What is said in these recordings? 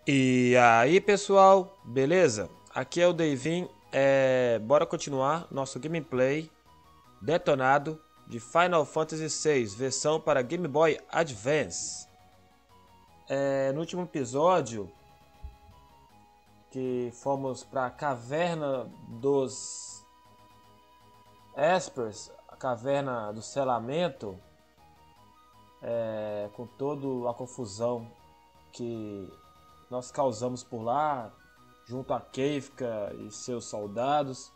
E aí, pessoal, beleza? Aqui é o Davin. Bora continuar nosso gameplay detonado de Final Fantasy VI, versão para Game Boy Advance. No último episódio, que fomos para a Caverna dos Espers, a Caverna do Selamento, com toda a confusão que nós causamos por lá, junto a Kefka e seus soldados.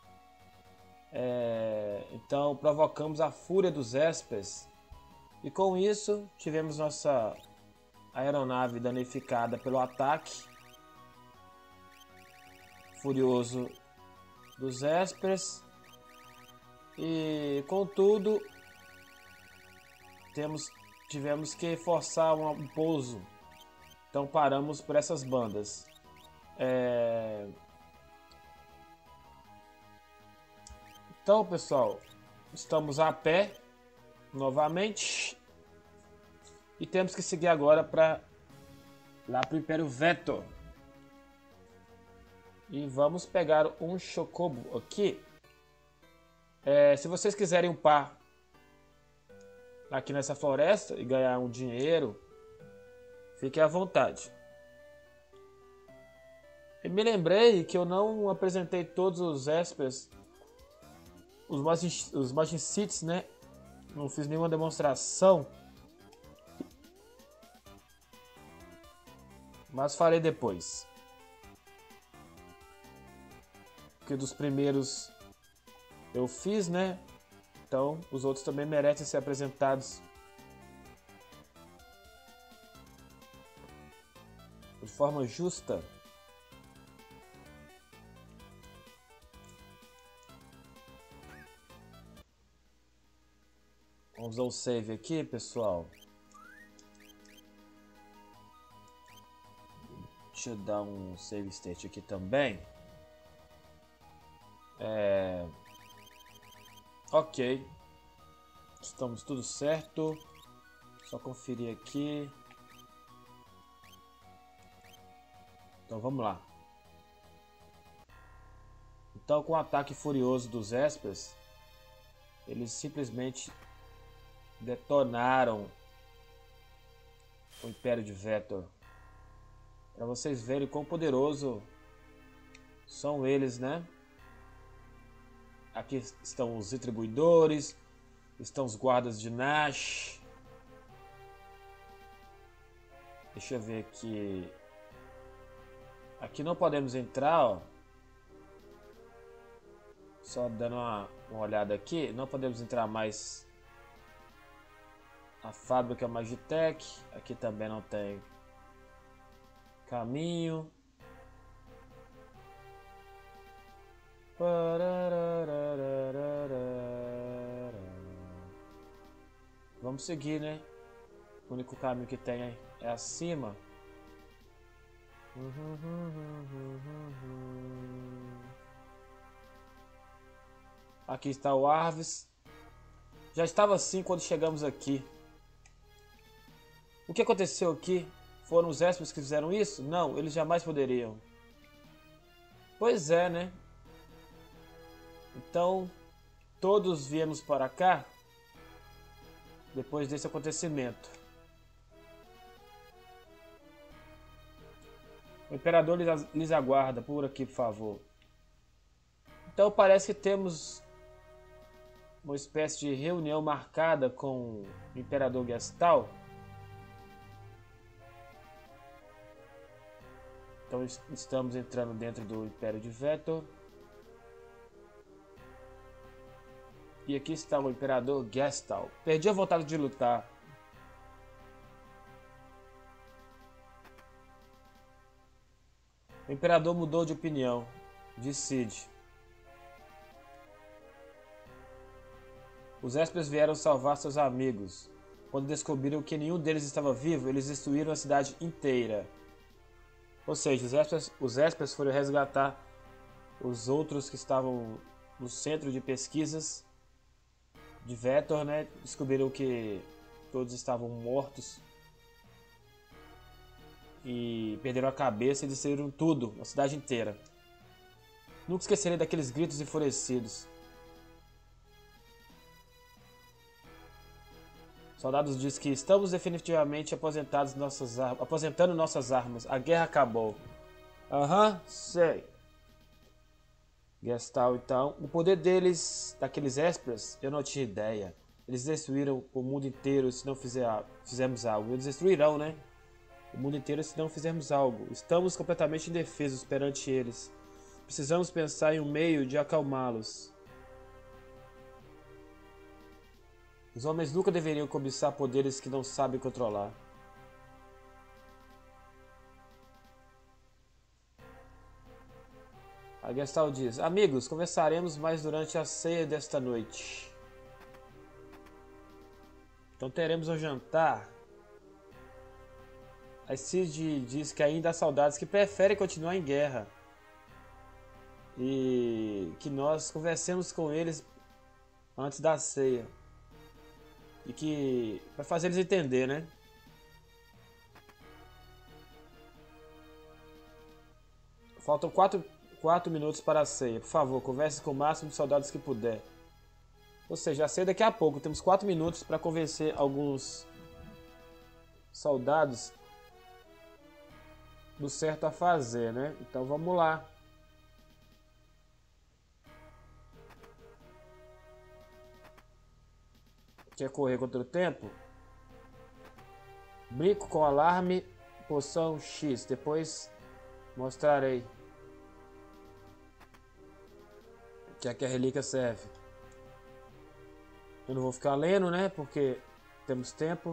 Então provocamos a fúria dos Espers e com isso tivemos nossa aeronave danificada pelo ataque furioso dos Espers. E contudo tivemos que forçar um pouso. Então paramos por essas bandas. Então, pessoal, estamos a pé novamente e temos que seguir agora lá para o Império Vetor. E vamos pegar um Chocobo aqui. Se vocês quiserem upar aqui nessa floresta e ganhar um dinheiro, fiquem à vontade. E me lembrei que eu não apresentei todos os Espers, os Majin Cities, né? Não fiz nenhuma demonstração, mas farei depois. Porque dos primeiros eu fiz, né? Então os outros também merecem ser apresentados de forma justa. Vamos dar um save aqui, pessoal. Deixa eu dar um save state aqui também. Ok. Estamos tudo certo. Só conferir aqui. Então vamos lá. Então, com o ataque furioso dos Espers, eles simplesmente detonaram o Império de Vetor. Para vocês verem quão poderoso são eles, né? Aqui estão os retribuidores, estão os guardas de Nash. Deixa eu ver aqui. Aqui não podemos entrar, ó. Só dando uma olhada aqui, não podemos entrar mais. A fábrica Magitech, aqui também não tem caminho. Vamos seguir, né? O único caminho que tem é acima. Aqui está o Arves. Já estava assim quando chegamos aqui. O que aconteceu aqui? Foram os Espers que fizeram isso? Não, eles jamais poderiam. Pois é, né? Então, todos viemos para cá depois desse acontecimento. O Imperador lhes aguarda, por aqui, por favor. Então parece que temos uma espécie de reunião marcada com o Imperador Gestal. Então estamos entrando dentro do Império de Vetor. E aqui está o Imperador Gestal. Perdi a vontade de lutar. O Imperador mudou de opinião. Decide. Os Espers vieram salvar seus amigos. Quando descobriram que nenhum deles estava vivo, eles destruíram a cidade inteira. Ou seja, os Espers foram resgatar os outros que estavam no centro de pesquisas de Vetor, né? Descobriram que todos estavam mortos. e perderam a cabeça e destruíram tudo, a cidade inteira. Nunca esquecerei daqueles gritos enfurecidos. Soldados dizem que estamos definitivamente aposentando nossas armas. A guerra acabou. Aham, sei. Gestahl, então. O poder deles, daqueles Espers, eu não tinha ideia. Eles destruíram o mundo inteiro se não fizermos algo. Eles destruirão, né? O mundo inteiro se não fizermos algo. Estamos completamente indefesos perante eles. Precisamos pensar em um meio de acalmá-los. Os homens nunca deveriam cobiçar poderes que não sabem controlar. A Gestahl diz: amigos, conversaremos mais durante a ceia desta noite. Então teremos um jantar. A Cid diz que ainda há soldados que preferem continuar em guerra. E que nós conversemos com eles antes da ceia. E que vai fazer eles entender, né? Faltam 4 minutos para a ceia. Por favor, converse com o máximo de soldados que puder. Ou seja, a ceia daqui a pouco. Temos 4 minutos para convencer alguns soldados do certo a fazer, né? Então vamos lá. Quer correr contra o tempo? Brinco com alarme, poção X. Depois mostrarei que é que a relíquia serve. Eu não vou ficar lendo, né? Porque temos tempo.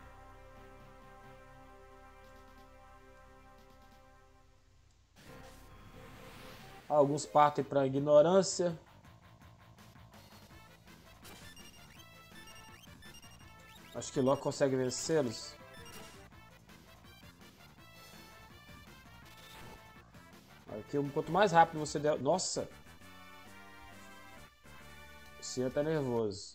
Alguns partem para a ignorância. Acho que Loki consegue vencê-los. Aqui, quanto mais rápido você der... Nossa! O Cian tá nervoso.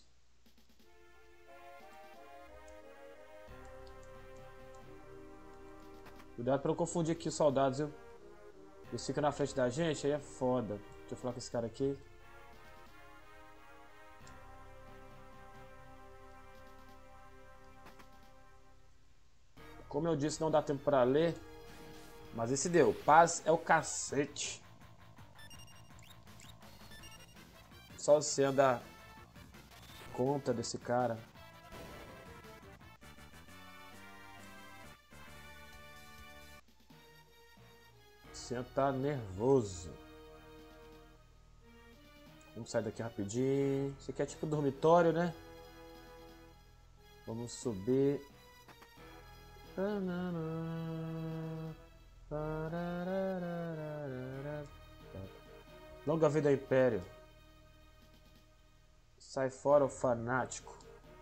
Cuidado pra não confundir aqui os soldados, viu? Eles ficam na frente da gente, aí é foda. Deixa eu falar com esse cara aqui. Como eu disse, não dá tempo pra ler. Mas esse deu. Paz é o cacete. Só você andar conta desse cara. Você tá nervoso. Vamos sair daqui rapidinho. Isso aqui é tipo dormitório, né? Vamos subir. Longa vida ao Império. Sai fora, o fanático.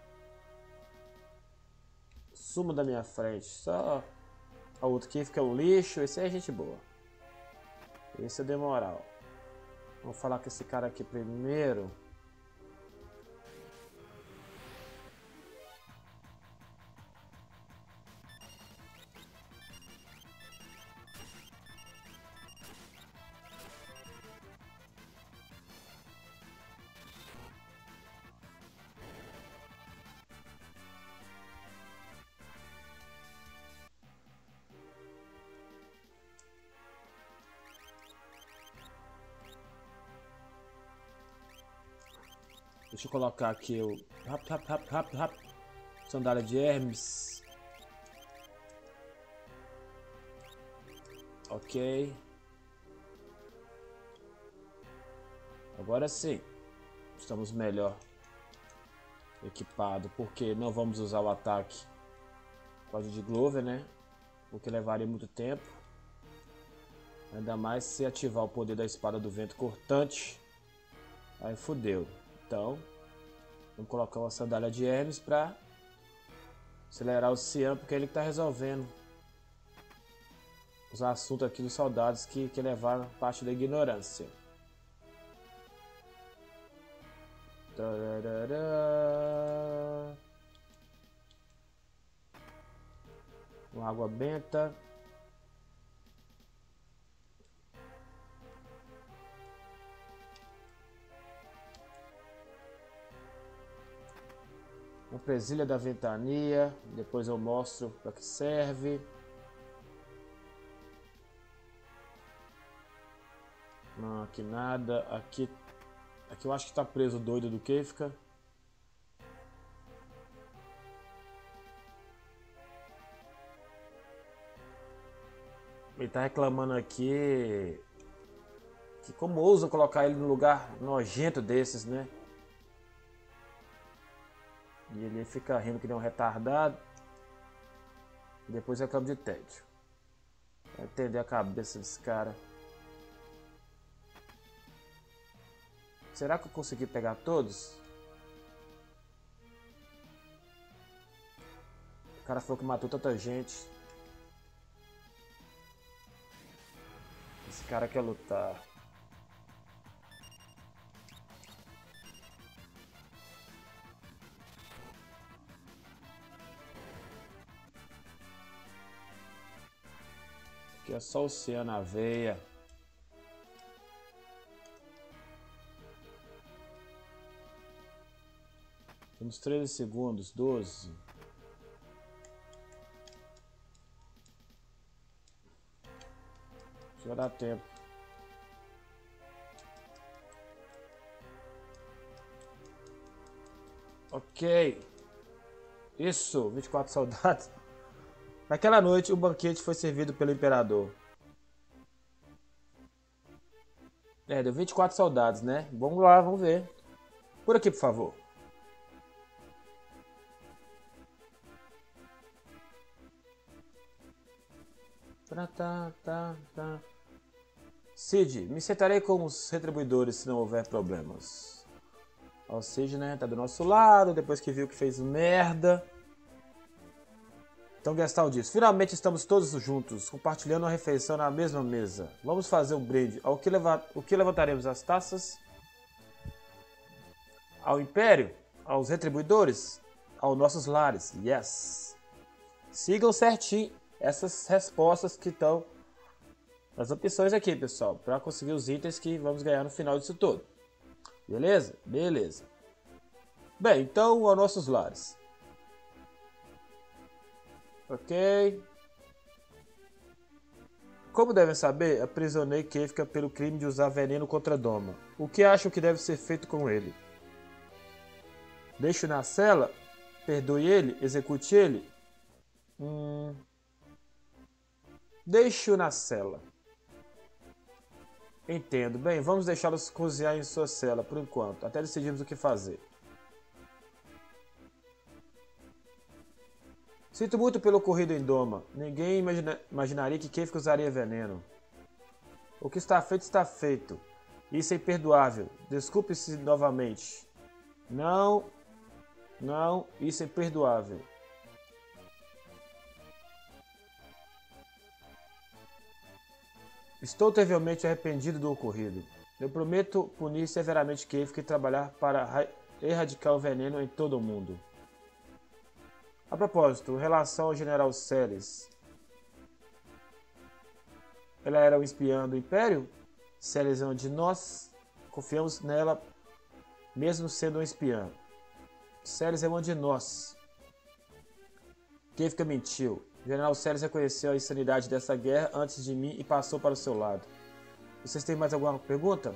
Suma da minha frente. Só o outro aqui fica um lixo. Esse é gente boa. Esse é de moral. Vamos falar com esse cara aqui primeiro. Deixa eu colocar aqui o rap. Sandália de Hermes. Ok. Agora sim. Estamos melhor equipados. Porque não vamos usar o ataque Código de Glover, né? Porque levaria muito tempo. Ainda mais se ativar o poder da espada do vento cortante. Aí fodeu. Então, vamos colocar uma sandália de Hermes para acelerar o Cian, porque ele está resolvendo os assuntos aqui dos soldados que levaram parte da ignorância. Uma água benta. presilha da ventania. Depois eu mostro para que serve. Não, aqui nada. Aqui eu acho que tá preso o doido do Kefka. Ele tá reclamando aqui que como ousa colocar ele num lugar nojento desses, né? E ele fica rindo que nem um retardado. E depois reclama de tédio. Vai entender a cabeça desse cara. Será que eu consegui pegar todos? O cara falou que matou tanta gente. Esse cara quer lutar. Aqui é só oceano na veia. Temos 13 segundos, 12. Já dá tempo. Ok. Isso, 24 soldados. Naquela noite, o banquete foi servido pelo imperador. Deu 24 soldados, né? Vamos lá, vamos ver. Por aqui, por favor. Tá. Cid, me sentarei com os retribuidores se não houver problemas. O Cid, né, tá do nosso lado, depois que viu que fez merda. Então Gestalt diz, finalmente estamos todos juntos, compartilhando uma refeição na mesma mesa. Vamos fazer um brinde. O que levantaremos as taças? Ao Império? Aos retribuidores? Aos nossos lares? Yes! Sigam certinho essas respostas que estão nas opções aqui, pessoal, para conseguir os itens que vamos ganhar no final disso tudo. Beleza? Beleza. Bem, então, aos nossos lares. Ok. Como devem saber, aprisionei Kefka pelo crime de usar veneno contra Doma. O que acham que deve ser feito com ele? Deixo na cela? Perdoe ele? Execute ele? Deixo na cela. Entendo. Bem, vamos deixá-los cozinhar em sua cela por enquanto, até decidirmos o que fazer. Sinto muito pelo ocorrido em Doma. Ninguém imaginaria que Kefka usaria veneno. O que está feito, está feito. Isso é imperdoável. Desculpe-se novamente. Não, isso é imperdoável. Estou terrivelmente arrependido do ocorrido. Eu prometo punir severamente Kefka e trabalhar para erradicar o veneno em todo o mundo. A propósito, em relação ao General Celes. Ela era um espiã do Império? Celes é uma de nós. Confiamos nela, mesmo sendo um espiã. Celes é uma de nós. Kefka mentiu. O General Celes reconheceu a insanidade dessa guerra antes de mim e passou para o seu lado. Vocês têm mais alguma pergunta?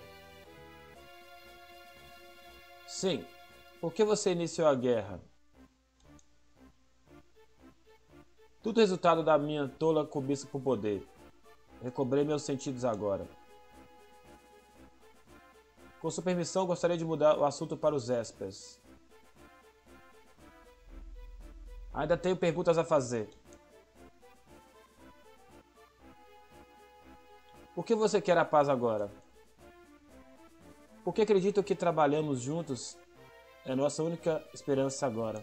Sim. Por que você iniciou a guerra? Tudo resultado da minha tola cobiça por poder. Recobrei meus sentidos agora. Com sua permissão, gostaria de mudar o assunto para os Espers. Ainda tenho perguntas a fazer. Por que você quer a paz agora? Porque acredito que trabalhamos juntos é nossa única esperança agora.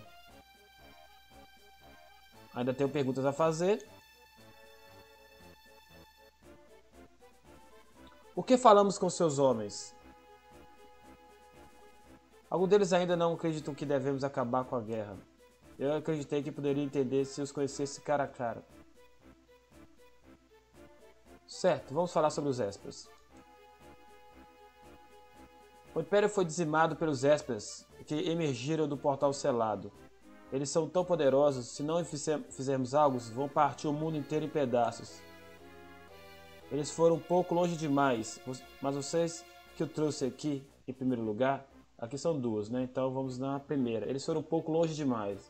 Ainda tenho perguntas a fazer. Por que falamos com seus homens? Alguns deles ainda não acreditam que devemos acabar com a guerra. Eu acreditei que poderia entender se os conhecesse cara a cara. Certo, vamos falar sobre os Espers. O Império foi dizimado pelos Espers, que emergiram do Portal Selado. Eles são tão poderosos, se não fizermos algo, vão partir o mundo inteiro em pedaços. Eles foram um pouco longe demais, mas vocês que eu trouxe aqui, em primeiro lugar, aqui são duas, né? Então vamos na primeira. Eles foram um pouco longe demais.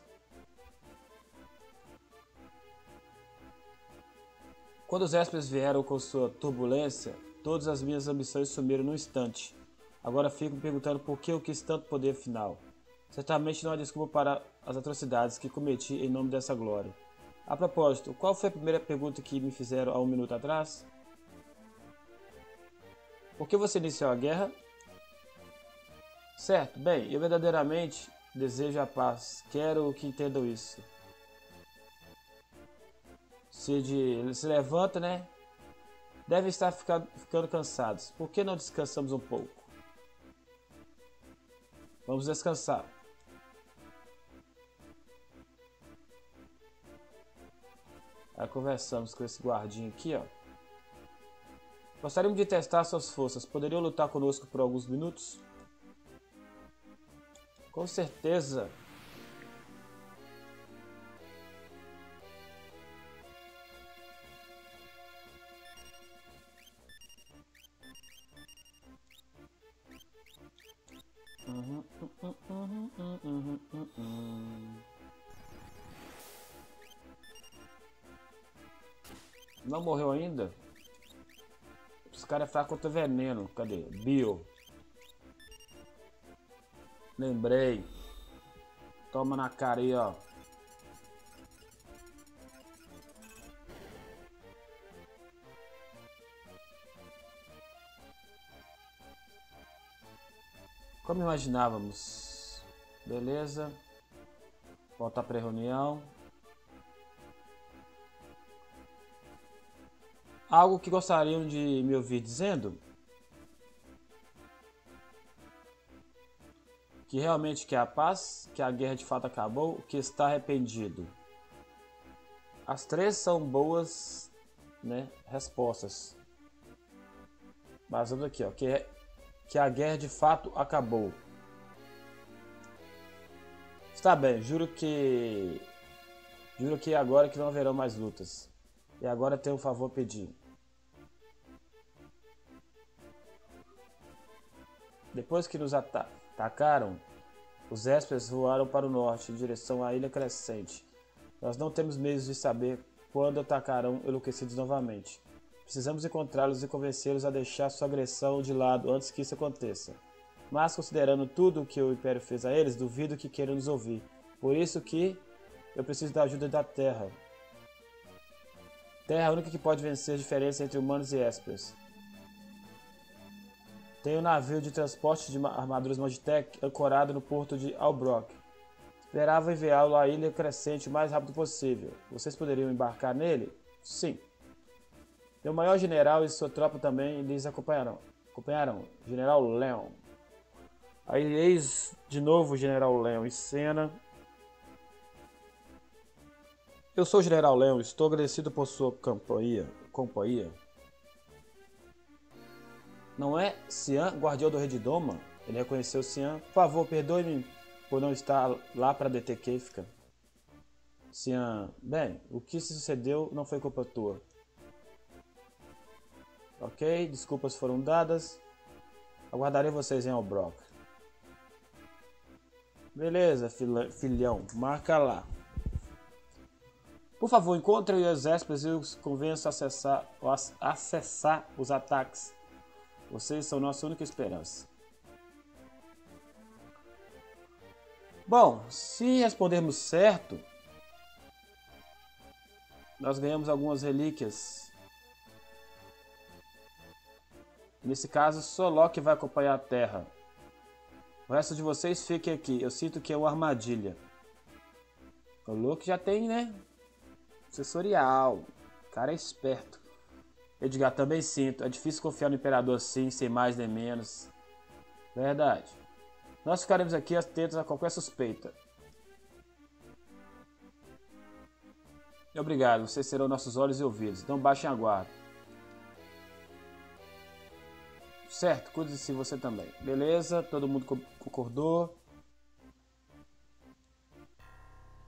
Quando os Espers vieram com sua turbulência, todas as minhas ambições sumiram num instante. Agora fico me perguntando por que eu quis tanto poder final. Certamente não há desculpa para as atrocidades que cometi em nome dessa glória. A propósito, qual foi a primeira pergunta que me fizeram há um minuto atrás? Por que você iniciou a guerra? Certo, bem, eu verdadeiramente desejo a paz. Quero que entendam isso. Cid, ele se levanta, né? Devem estar ficando cansados. Por que não descansamos um pouco? Vamos descansar. Aí conversamos com esse guardinha aqui, ó. Gostaríamos de testar suas forças. Poderiam lutar conosco por alguns minutos? Com certeza. Não morreu ainda? Esse cara é fraco contra veneno. Cadê? Bio. Lembrei. Toma na cara aí, ó. Como imaginávamos. Beleza. Voltar para a reunião. Algo que gostariam de me ouvir dizendo? Que realmente quer a paz, que a guerra de fato acabou, que está arrependido. As três são boas, né, respostas. Mas vamos aqui, ó, que a guerra de fato acabou. Está bem, juro que agora que não haverão mais lutas. E agora tenho um favor a pedir. Depois que nos atacaram, os Espers voaram para o norte, em direção à Ilha Crescente. Nós não temos meios de saber quando atacarão enlouquecidos novamente. Precisamos encontrá-los e convencê-los a deixar sua agressão de lado antes que isso aconteça. Mas, considerando tudo o que o Império fez a eles, duvido que queiram nos ouvir. Por isso que eu preciso da ajuda da Terra. Terra é a única que pode vencer a diferença entre humanos e Espers. Tem um navio de transporte de armaduras Magitech ancorado no porto de Albrook. Esperava enviá-lo à Ilha Crescente o mais rápido possível. Vocês poderiam embarcar nele? Sim. Meu maior general e sua tropa também lhes acompanharão. General Leon. Aí eis de novo o General Leon em cena. Eu sou o General Leon, estou agradecido por sua companhia. Não é Cian, guardião do Rei de Doma? Ele reconheceu Cian. Por favor, perdoe-me por não estar lá para deter Kefka. Cian, bem, o que se sucedeu não foi culpa tua. Ok, desculpas foram dadas. Aguardarei vocês em Albrook. Beleza, filhão, marca lá. Por favor, encontre os Espers e os convença a acessar os ataques. Vocês são nossa única esperança. Bom, se respondermos certo, nós ganhamos algumas relíquias. Nesse caso, só Loki vai acompanhar a Terra. O resto de vocês fiquem aqui. Eu sinto que é uma armadilha. O Loki já tem, né? Assessorial. O cara é esperto. Edgar, também sinto. É difícil confiar no Imperador assim, sem mais nem menos. Verdade. Nós ficaremos aqui atentos a qualquer suspeita. Obrigado, vocês serão nossos olhos e ouvidos. Não baixem a guarda. Certo, cuide-se você também. Beleza, todo mundo concordou.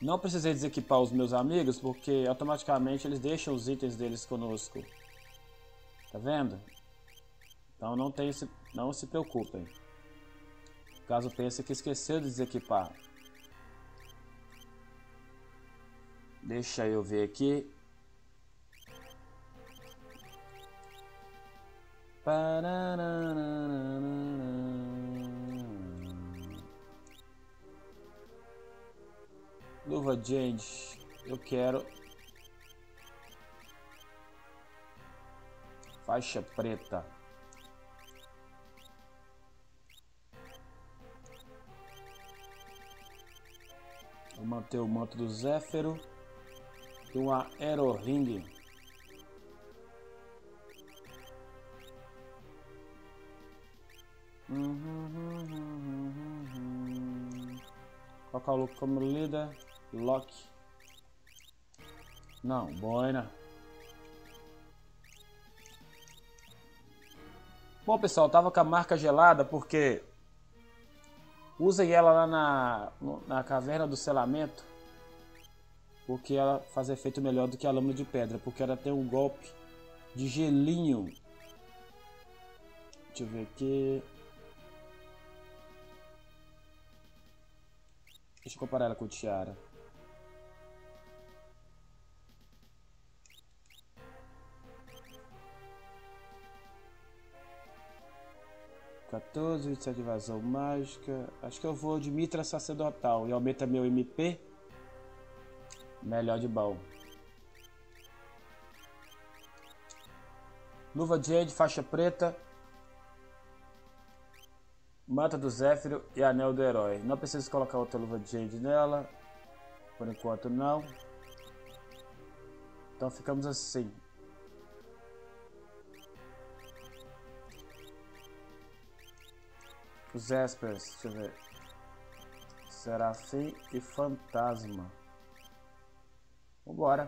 Não precisei desequipar os meus amigos, porque automaticamente eles deixam os itens deles conosco. Tá vendo? Então não se preocupem. Caso pense que esqueceu de desequipar. Deixa eu ver aqui. Luva Jade, eu quero faixa preta. Vou manter o manto do Zéfiro e um aeroring. Colocar o Luke como líder. Loki. Não, boina. Bom, pessoal, tava com a marca gelada porque usem ela lá na caverna do selamento, porque ela faz efeito melhor do que a lâmina de pedra, porque ela tem um golpe de gelinho. Deixa eu ver aqui. Deixa eu comparar ela com o Tiara. (14) 27 de evasão mágica. Acho que eu vou de Mitra Sacerdotal e aumenta meu MP. Melhor de baú. Luva Jade, faixa preta. Manta do Zéfiro e anel do herói. Não preciso colocar outra luva Jade nela. Por enquanto não. Então ficamos assim. Os Espers, deixa eu ver. Serafim e Fantasma. Vambora.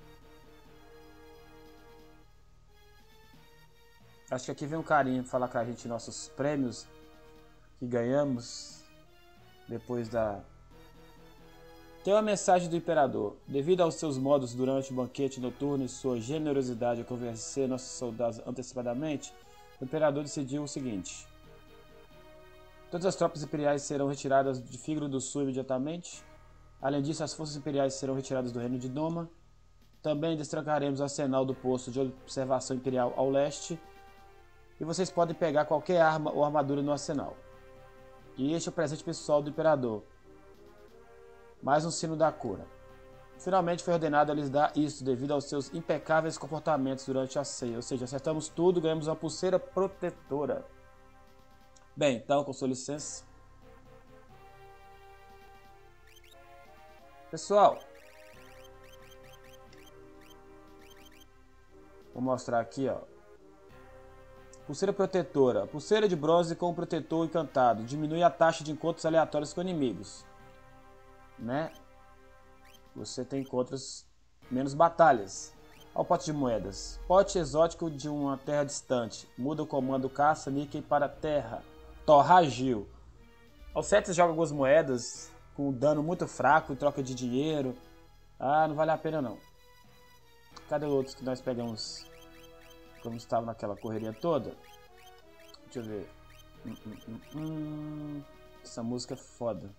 Acho que aqui vem um carinho falar com a gente nossos prêmios que ganhamos depois da... Tem uma mensagem do Imperador. Devido aos seus modos durante o banquete noturno e sua generosidade a convencer nossos soldados antecipadamente, o Imperador decidiu o seguinte: todas as tropas imperiais serão retiradas de Fígaro do Sul imediatamente. Além disso, as forças imperiais serão retiradas do reino de Doma. Também destrancaremos o arsenal do posto de observação imperial ao leste. E vocês podem pegar qualquer arma ou armadura no arsenal. E este é o presente pessoal do Imperador. Mais um sino da cura. Finalmente foi ordenado a lhes dar isso devido aos seus impecáveis comportamentos durante a ceia. Ou seja, acertamos tudo, ganhamos uma pulseira protetora. Bem, então, com sua licença. Pessoal, vou mostrar aqui, ó. Pulseira protetora. Pulseira de bronze com protetor encantado. Diminui a taxa de encontros aleatórios com inimigos. Né? Você tem encontros menos batalhas. Olha o pote de moedas. Pote exótico de uma terra distante. Muda o comando caça níquel para terra. Torragil. Ao certo você joga algumas moedas com dano muito fraco em troca de dinheiro. Ah, não vale a pena não. Cadê outros que nós pegamos como estava naquela correria toda? Deixa eu ver. Essa música é foda.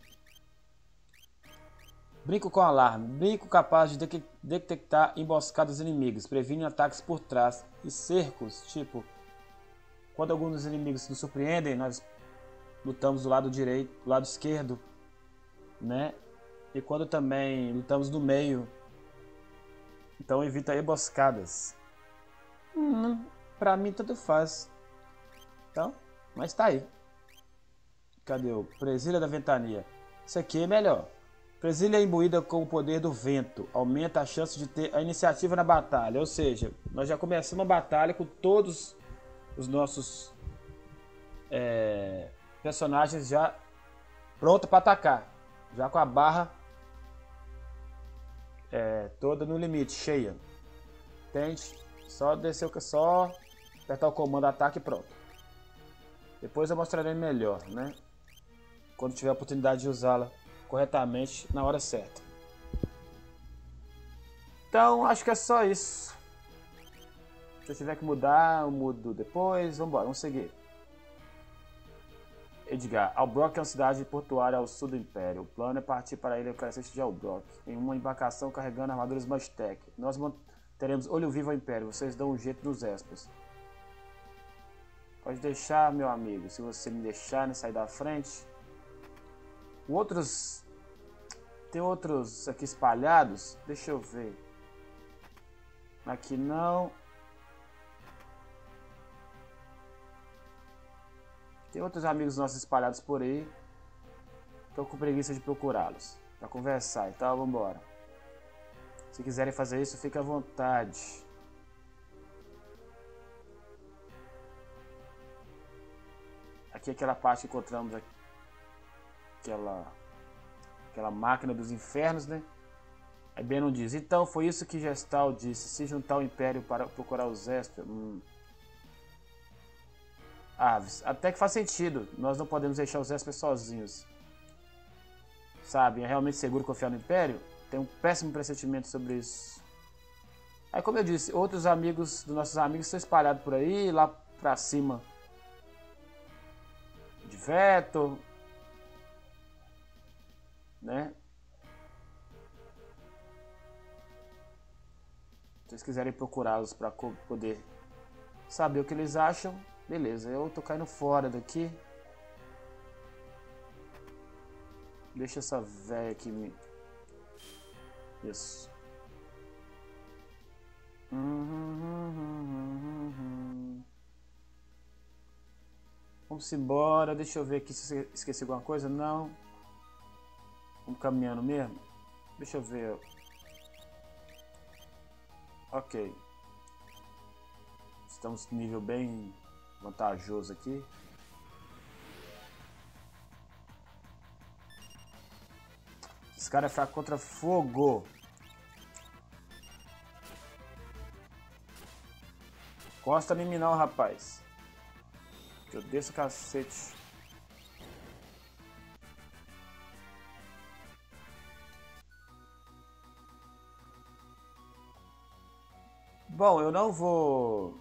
Brinco com alarme. Brinco capaz de detectar emboscadas inimigas. Previne ataques por trás. E cercos, tipo... Quando alguns dos inimigos nos surpreendem, nós lutamos do lado direito, do lado esquerdo, né? E quando também lutamos no meio, então evita emboscadas. Pra mim tanto faz. Então, mas tá aí. Cadê o Presilha da Ventania? Isso aqui é melhor. Presilha imbuída com o poder do vento. Aumenta a chance de ter a iniciativa na batalha. Ou seja, nós já começamos a batalha com todos os nossos personagens já prontos para atacar. Já com a barra toda no limite, cheia. Entende? Só descer, só apertar o comando ataque e pronto. Depois eu mostrarei melhor, né? Quando tiver a oportunidade de usá-la corretamente na hora certa. Então, acho que é só isso. Se eu tiver que mudar, eu mudo depois. Vambora, vamos seguir. Edgar. Albrook é uma cidade portuária ao sul do Império. O plano é partir para a ilha crescente de Albrook, em uma embarcação carregando armaduras Mustang. Nós teremos olho vivo ao Império. Vocês dão um jeito dos Espers. Pode deixar, meu amigo. Se você me deixar, né, sair da frente. Tem outros aqui espalhados. Deixa eu ver. Aqui não. Tem outros amigos nossos espalhados por aí. Tô com preguiça de procurá-los para conversar e tal, vambora. Se quiserem fazer isso, fique à vontade. Aqui é aquela parte que encontramos aquela máquina dos infernos, né? Aí Benon diz, então foi isso que Gestal disse, se juntar ao Império para procurar os Esper. Aves, até que faz sentido, nós não podemos deixar os Esper sozinhos. Sabe, é realmente seguro confiar no Império? Tenho um péssimo pressentimento sobre isso. Aí, como eu disse, outros amigos dos nossos amigos estão espalhados por aí, lá pra cima de Vetor, né? Se vocês quiserem procurá-los para poder saber o que eles acham, beleza. Eu tô caindo fora daqui. Deixa essa velha aqui me... Isso. Vamos embora. Deixa eu ver aqui se eu esqueci alguma coisa. Não. Vamos caminhando mesmo. Deixa eu ver. Ok. Estamos em nível bem vantajoso aqui. Esse cara é fraco contra fogo. Costa em mim não, rapaz. Que eu desço o cacete. Bom, eu não vou...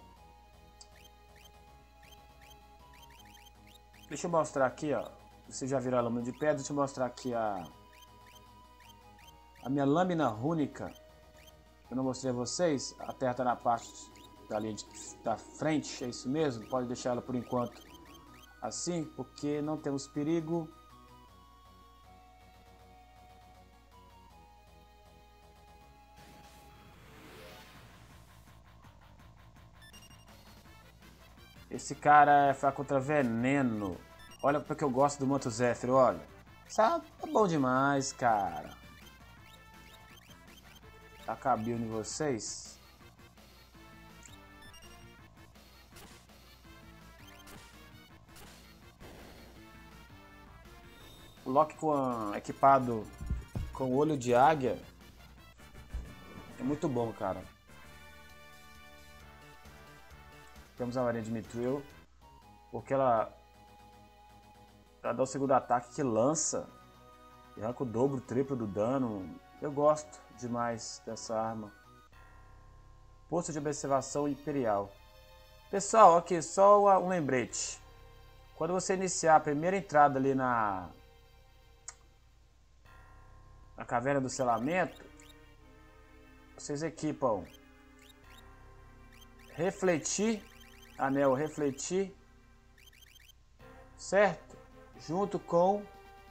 Deixa eu mostrar aqui, ó. Vocês já viram a lâmina de pedra. Deixa eu mostrar aqui a minha lâmina rúnica. Eu não mostrei a vocês. A terra está na parte da linha da frente. É isso mesmo. Pode deixar ela por enquanto assim, porque não temos perigo. Esse cara é fraco contra veneno. Olha porque eu gosto do Manto Zéfiro, olha. Sabe, tá bom demais, cara. Tacar a build em vocês. O Loki equipado com olho de águia é muito bom, cara. Temos a varinha de Mithril, porque ela dá o segundo ataque que lança e arranca o dobro, o triplo do dano. Eu gosto demais dessa arma. Posto de observação imperial. Pessoal, aqui só um lembrete. Quando você iniciar a primeira entrada ali na caverna do selamento, vocês equipam refletir, anel refletir, certo? Junto com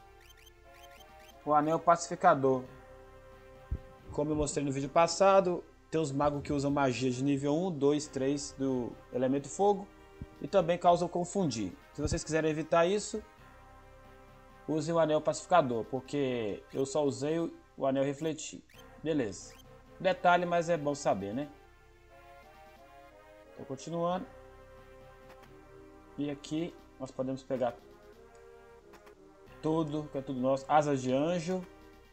o anel pacificador. Como eu mostrei no vídeo passado, tem os magos que usam magia de nível 1, 2, 3 do elemento fogo e também causam confundir. Se vocês quiserem evitar isso, usem o anel pacificador, porque eu só usei o anel refletir. Beleza. Detalhe, mas é bom saber, né? Estou continuando. E aqui nós podemos pegar tudo, que é tudo nosso. Asas de anjo.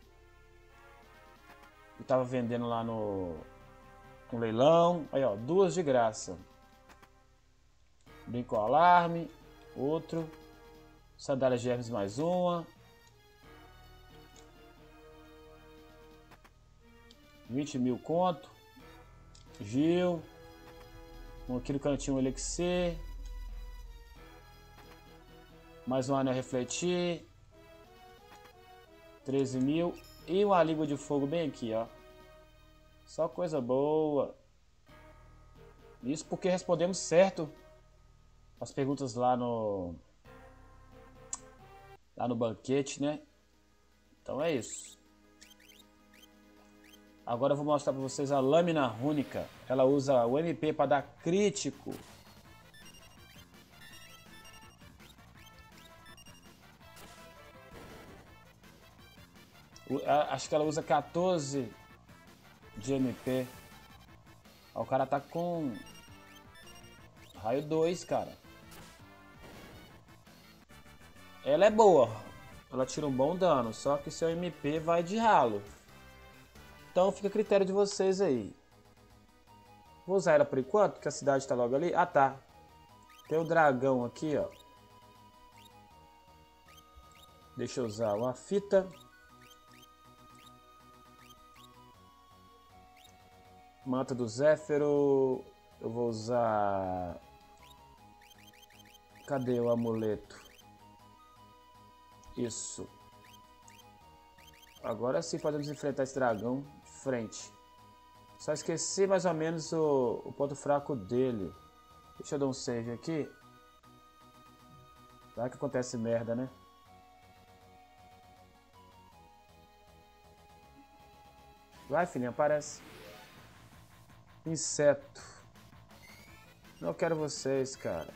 Eu estava vendendo lá no leilão. Aí, ó, 2 de graça. Brinco alarme. Outro. Sandálias de Hermes mais uma. 20.000 conto. Gil. Aqui no cantinho um elixir. Mais um anel refletir. 13.000. E uma língua de fogo bem aqui, ó. Só coisa boa. Isso porque respondemos certo as perguntas lá no banquete, né? Então é isso. Agora eu vou mostrar para vocês a lâmina rúnica. Ela usa o MP para dar crítico. Acho que ela usa 14 de MP. O cara tá com raio 2, cara. Ela é boa. Ela tira um bom dano. Só que seu MP vai de ralo. Então fica a critério de vocês aí. Vou usar ela por enquanto, porque a cidade tá logo ali. Ah, tá. Tem o dragão aqui, ó. Deixa eu usar uma fita. Manta do Zéfiro. Eu vou usar... Cadê o amuleto? Isso. Agora sim podemos enfrentar esse dragão de frente. Só esqueci mais ou menos o ponto fraco dele. Deixa eu dar um save aqui. Vai que acontece merda, né? Vai, filhinha, aparece. Inseto. Não quero vocês, cara.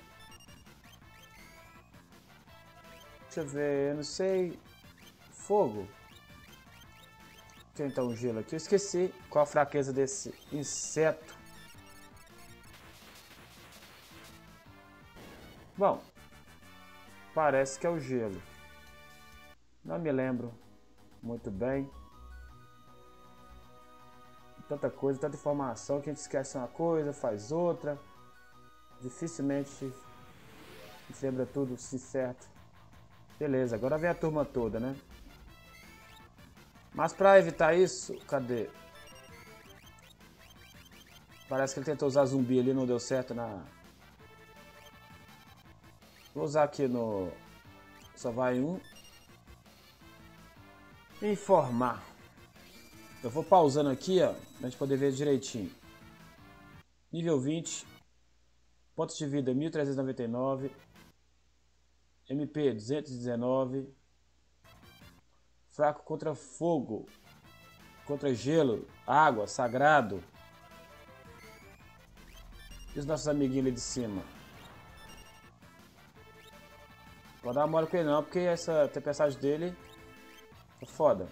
Deixa eu ver, eu não sei. Fogo. Deixa eu tentar um gelo aqui. Eu esqueci qual a fraqueza desse inseto. Bom, parece que é o gelo. Não me lembro muito bem. Tanta coisa, tanta informação que a gente esquece uma coisa, faz outra. Dificilmente a gente lembra tudo se certo. Beleza, agora vem a turma toda, né? Mas pra evitar isso, cadê? Parece que ele tentou usar zumbi ali, não deu certo na... Vou usar aqui no... Só vai um. Informar. Eu vou pausando aqui, ó, pra gente poder ver direitinho. Nível 20. Pontos de vida 1399. MP 219. Fraco contra fogo. Contra gelo. Água. Sagrado. E os nossos amiguinhos ali de cima? Vou dar uma mole com ele não, porque essa tempestade dele é foda.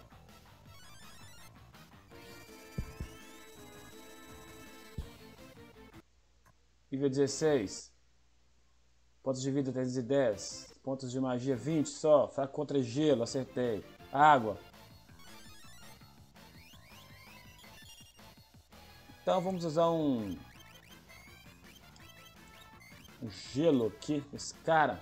Nível 16. Pontos de vida 310. Pontos de magia 20 só. Fraco contra gelo, acertei. Água. Então vamos usar um gelo aqui. Esse cara.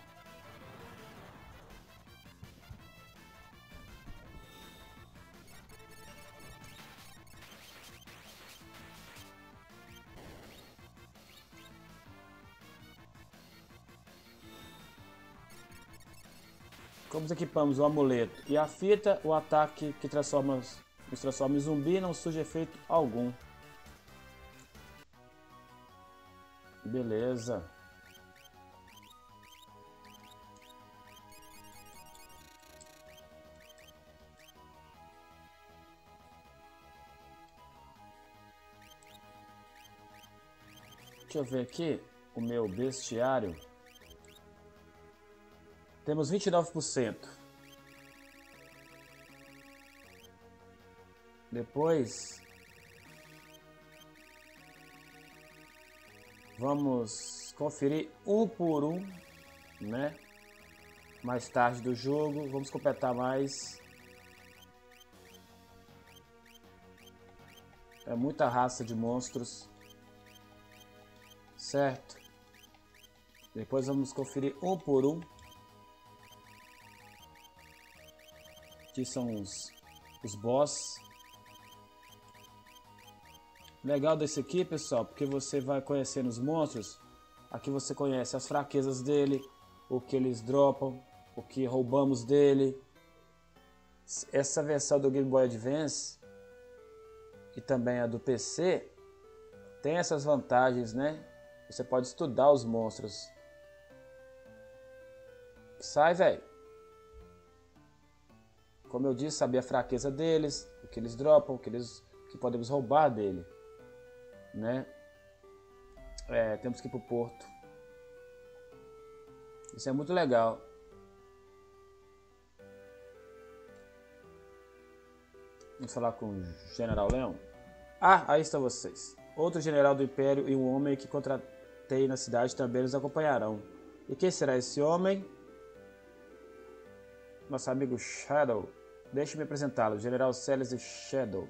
Como equipamos o amuleto e a fita, o ataque que nos transforma em zumbi não surge efeito algum. Beleza. Deixa eu ver aqui o meu bestiário. Temos 29%. Depois vamos conferir um por um, né? Mais tarde do jogo, vamos completar mais. É muita raça de monstros, certo? Depois vamos conferir um por um. Aqui são os boss. Legal desse aqui, pessoal, porque você vai conhecendo os monstros. Aqui você conhece as fraquezas dele, o que eles dropam, o que roubamos dele. Essa versão do Game Boy Advance e também a do PC tem essas vantagens, né? Você pode estudar os monstros. Sai, velho. Como eu disse, saber a fraqueza deles, o que eles dropam, o que podemos roubar dele, né? Temos que ir pro porto. Isso é muito legal. Vamos falar com o General Leon. Ah, aí estão vocês. Outro general do Império e um homem que contratei na cidade também nos acompanharão. E quem será esse homem? Nosso amigo Shadow. Deixe-me apresentá-lo, General Celes de Shadow.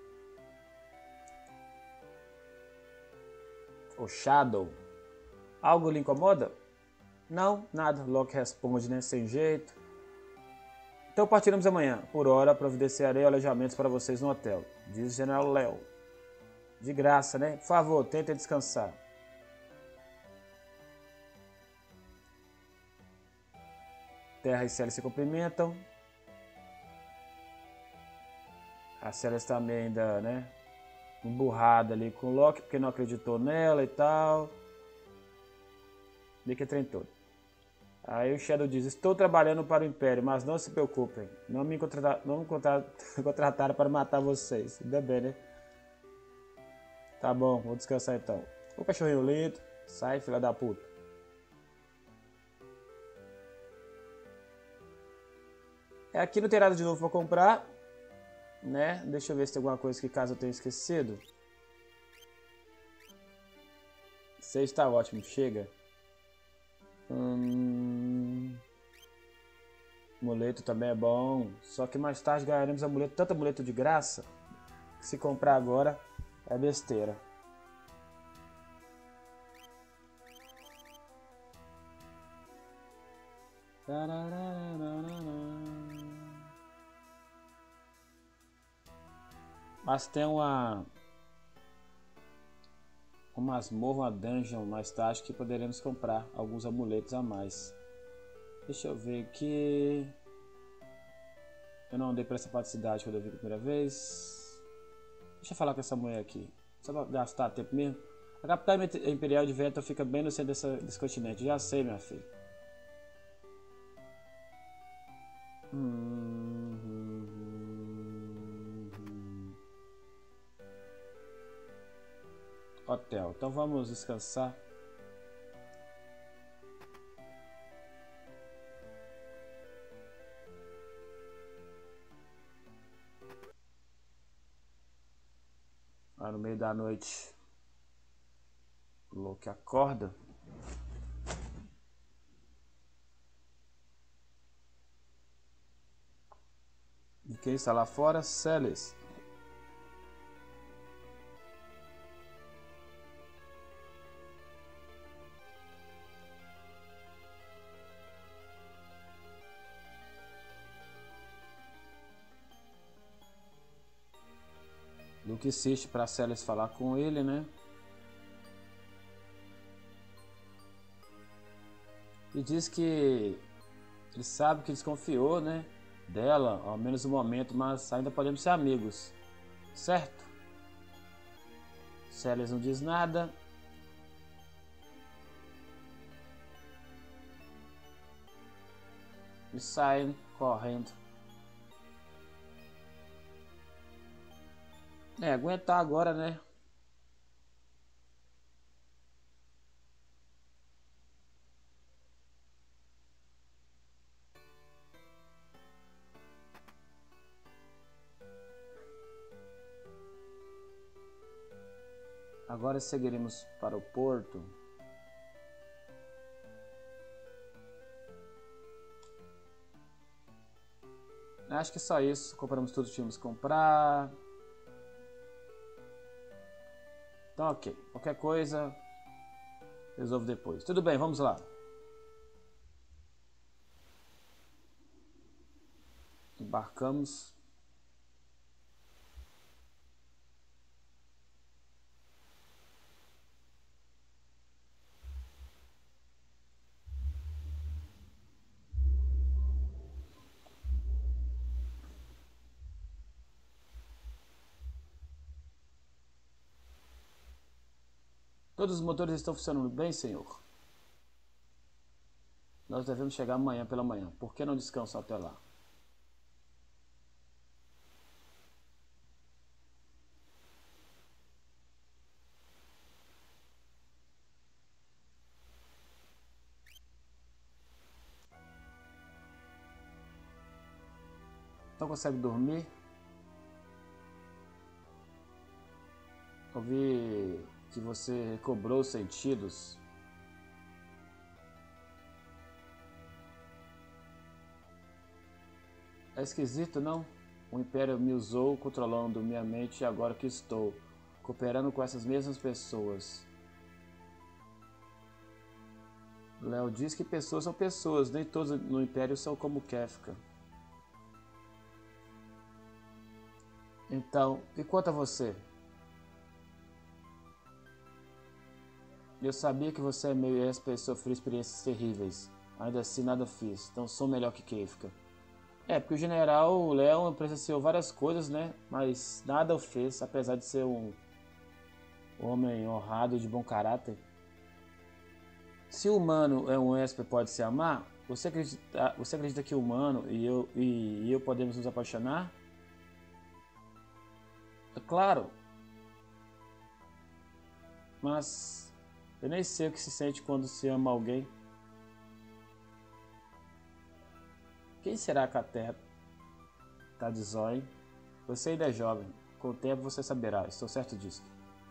O Shadow. Algo lhe incomoda? Não, nada. Locke responde, né? Sem jeito. Então partiremos amanhã. Por hora, providenciarei alojamentos para vocês no hotel. Diz General Léo. De graça, né? Por favor, tentem descansar. Terra e Celes se cumprimentam. A Celes também ainda, né? Emburrada ali com o Locke, porque não acreditou nela e tal. Vê que trem todo. Aí o Shadow diz, estou trabalhando para o Império, mas não se preocupem. Não me contrataram para matar vocês. Ainda bem, né? Tá bom, vou descansar então. O cachorrinho lindo. Sai, filha da puta. Aqui não tem nada de novo para comprar. Né? Deixa eu ver se tem alguma coisa que caso eu tenha esquecido. Você está ótimo, chega. Amuleto também é bom. Só que mais tarde ganharemos amuleto, tanto amuleto de graça, que se comprar agora é besteira. Mas tem uma masmorra, uma dungeon mais tarde que poderemos comprar alguns amuletos a mais. Deixa eu ver aqui. Eu não andei para essa parte da cidade quando eu vi a primeira vez. Deixa eu falar com essa mulher aqui. Só pra gastar tempo mesmo. A capital imperial de Vento fica bem no centro desse continente. Já sei, minha filha. Hotel. Então vamos descansar. Lá no meio da noite, o Locke acorda. E quem está lá fora? Celes. Luke insiste para Celes falar com ele, né? E diz que ele sabe que desconfiou, né? Dela, ao menos no momento, mas ainda podemos ser amigos, certo? Celes não diz nada. Eles saem correndo. Aguentar agora, né? Agora seguiremos para o porto. Acho que só isso. Compramos tudo que tínhamos que comprar. Então, ok. Qualquer coisa, resolvo depois. Tudo bem, vamos lá. Embarcamos. Todos os motores estão funcionando bem, senhor. Nós devemos chegar amanhã pela manhã. Por que não descansam até lá? Não consegue dormir? Ouvi que você recobrou os sentidos. É esquisito, não? O Império me usou controlando minha mente e agora que estou cooperando com essas mesmas pessoas. Léo diz que pessoas são pessoas, nem todos no Império são como Kefka. Então, e quanto a você? Eu sabia que você é meio esper e sofreu experiências terríveis. Ainda assim, nada fiz. Então sou melhor que Kefka. É, porque o General Leon presenciou várias coisas, né? Mas nada o fez, apesar de ser um homem honrado de bom caráter. Se o humano é um esper pode se amar, você acredita que o humano e eu podemos nos apaixonar? É claro. Mas eu nem sei o que se sente quando se ama alguém. Quem será que a Terra tá de zóio? Você ainda é jovem. Com o tempo você saberá. Estou certo disso.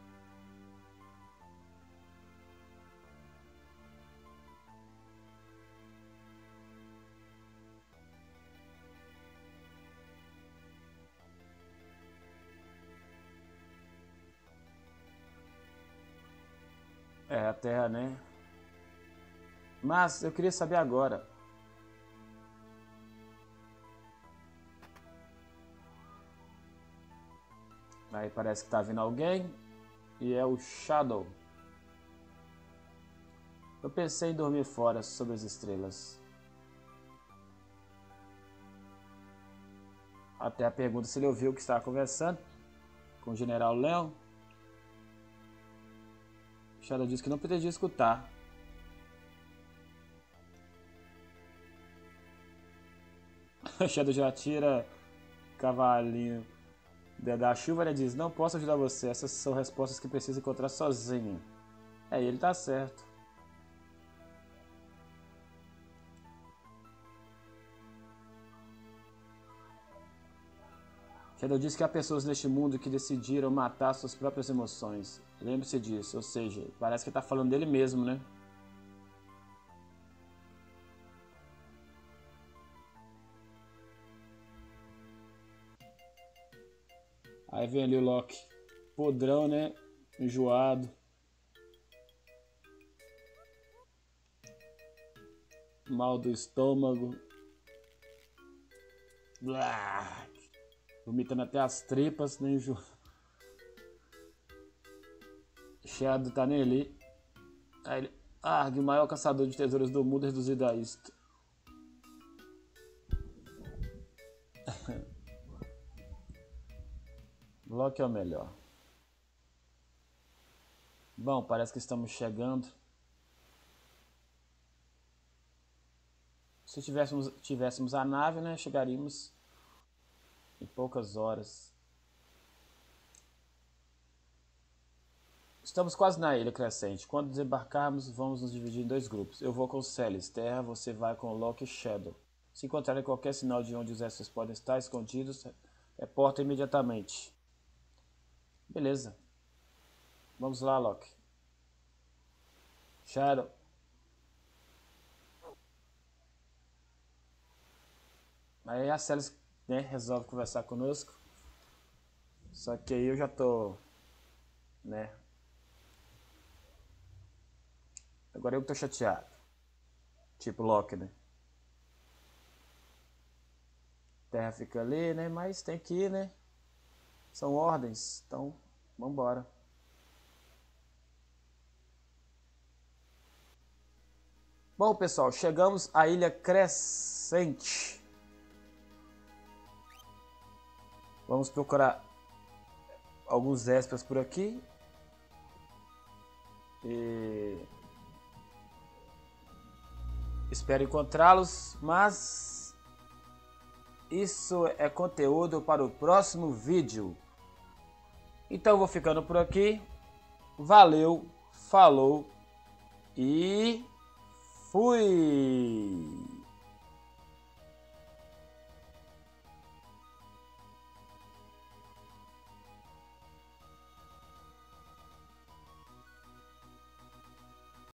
É, a Terra, né? Mas eu queria saber agora. Aí parece que tá vindo alguém. E é o Shadow. Eu pensei em dormir fora, sob as estrelas. Até a pergunta se ele ouviu o que estava conversando com o General Leon. O Shadow disse que não pretendia escutar. O Shadow já tira cavalinho da chuva, ele diz: não posso ajudar você, essas são respostas que precisa encontrar sozinho. É, ele tá certo. Shadow diz que há pessoas neste mundo que decidiram matar suas próprias emoções. Lembre-se disso, ou seja, parece que tá falando dele mesmo, né? Aí vem ali o Loki. Podrão, né? Enjoado. Mal do estômago. Blá. Vomitando até as tripas, né? Shadow tá nele. Aí ele. Arg, o maior caçador de tesouros do mundo reduzido a isto. Loki é o melhor. Bom, parece que estamos chegando. Se tivéssemos a nave, né, chegaríamos em poucas horas. Estamos quase na ilha crescente. Quando desembarcarmos, vamos nos dividir em dois grupos. Eu vou com o Celis, Terra, você vai com o Loki e Shadow. Se encontrarem qualquer sinal de onde os extras podem estar escondidos, reporta imediatamente. Beleza. Vamos lá, Loki. Shadow. Aí a Celis, né, resolve conversar conosco. Só que aí eu já tô, né? Agora eu que tô chateado. Tipo Loki, né? Terra fica ali, né? Mas tem que ir, né? São ordens. Então, vambora. Bom, pessoal, chegamos à Ilha Crescente. Vamos procurar alguns espers por aqui. E espero encontrá-los, mas isso é conteúdo para o próximo vídeo. Então eu vou ficando por aqui. Valeu, falou e fui!